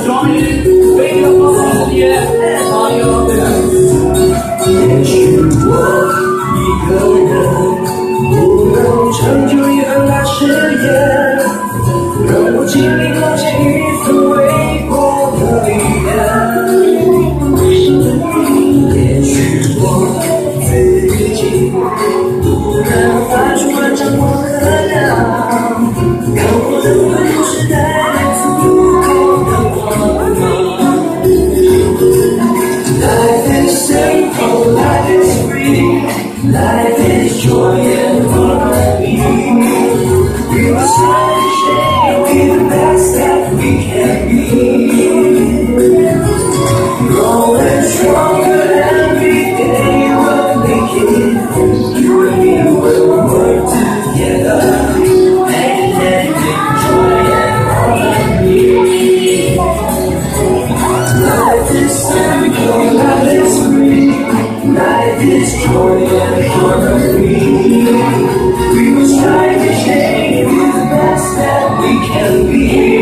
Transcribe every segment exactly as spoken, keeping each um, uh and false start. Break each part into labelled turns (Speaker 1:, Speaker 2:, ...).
Speaker 1: join in, wake up our idea on your best. 也许我一个人不能成就一番大事业，让我经历过这一次微薄的力量。也许我自己不能发出完整我的量，看我的温柔是带来自不同的光芒。Life is simple, life is free, life is joy and harmony. We must not be ashamed, be the best that we can be. Growing stronger every day, we'll make it. You and me will work together, and ending joy and harmony. Life is simple, life is free, life is joy and harmony. We must strive to change, be the best that we can be.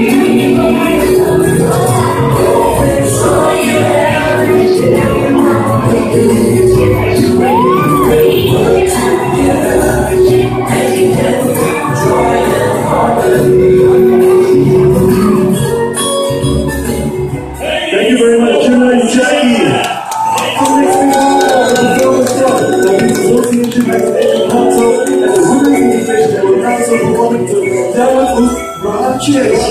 Speaker 1: Going stronger every day, you and me will work together, and ending joy and harmony.
Speaker 2: Thank you very much, Chingay and Jackie. Our next speaker is the Association of Education Council and the Women's Organization that will council the Women to Dallas Rock Chicks.